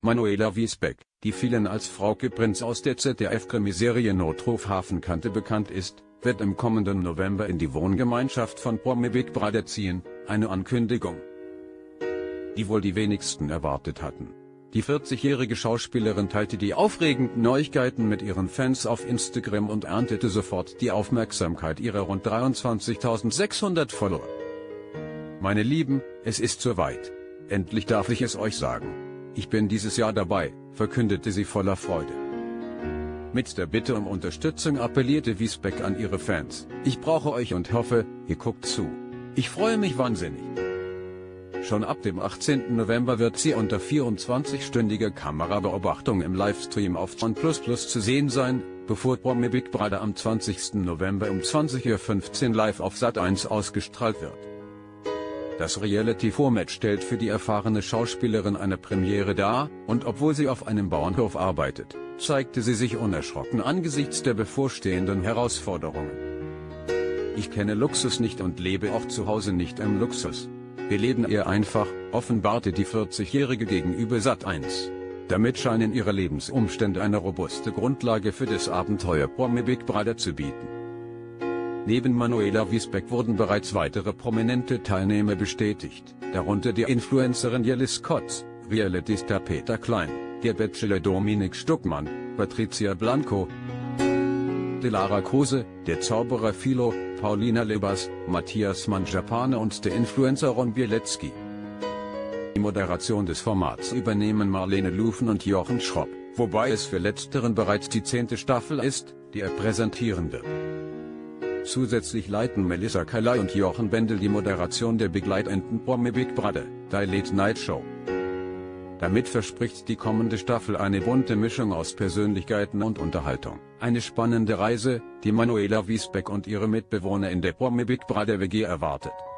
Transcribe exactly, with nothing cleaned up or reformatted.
Manuela Wiesbeck, die vielen als Frauke Prinz aus der Z D F-Krimiserie Notruf Hafenkante bekannt ist, wird im kommenden November in die Wohngemeinschaft von Promi Big Brother ziehen, eine Ankündigung, die wohl die wenigsten erwartet hatten. Die vierzigjährige Schauspielerin teilte die aufregenden Neuigkeiten mit ihren Fans auf Instagram und erntete sofort die Aufmerksamkeit ihrer rund dreiundzwanzigtausendsechshundert Follower. Meine Lieben, es ist soweit. Endlich darf ich es euch sagen. Ich bin dieses Jahr dabei, verkündete sie voller Freude. Mit der Bitte um Unterstützung appellierte Wiesbeck an ihre Fans: Ich brauche euch und hoffe, ihr guckt zu. Ich freue mich wahnsinnig. Schon ab dem achtzehnten November wird sie unter vierundzwanzigstündiger Kamerabeobachtung im Livestream auf John plus plus zu sehen sein, bevor Promi Big Brother am zwanzigsten November um zwanzig Uhr fünfzehn live auf Sat eins ausgestrahlt wird. Das Reality-Format stellt für die erfahrene Schauspielerin eine Premiere dar, und obwohl sie auf einem Bauernhof arbeitet, zeigte sie sich unerschrocken angesichts der bevorstehenden Herausforderungen. Ich kenne Luxus nicht und lebe auch zu Hause nicht im Luxus. Wir leben eher einfach, offenbarte die vierzigjährige gegenüber Sat eins. Damit scheinen ihre Lebensumstände eine robuste Grundlage für das Abenteuer Promi Big Brother zu bieten. Neben Manuela Wiesbeck wurden bereits weitere prominente Teilnehmer bestätigt, darunter die Influencerin Jellis Kotz, Reality-Star Peter Klein, der Bachelor Dominik Stuckmann, Patricia Blanco, Delara Kruse, der Zauberer Philo, Paulina Lebas, Matthias Mangiapane und der Influencer Ron Bielecki. Die Moderation des Formats übernehmen Marlene Lufen und Jochen Schropp, wobei es für letzteren bereits die zehnte Staffel ist, die er präsentieren wird. Zusätzlich leiten Melissa Calai und Jochen Bendel die Moderation der begleitenden Promi Big Brother, die Late Night Show. Damit verspricht die kommende Staffel eine bunte Mischung aus Persönlichkeiten und Unterhaltung. Eine spannende Reise, die Manuela Wiesbeck und ihre Mitbewohner in der Promi Big Brother W G erwartet.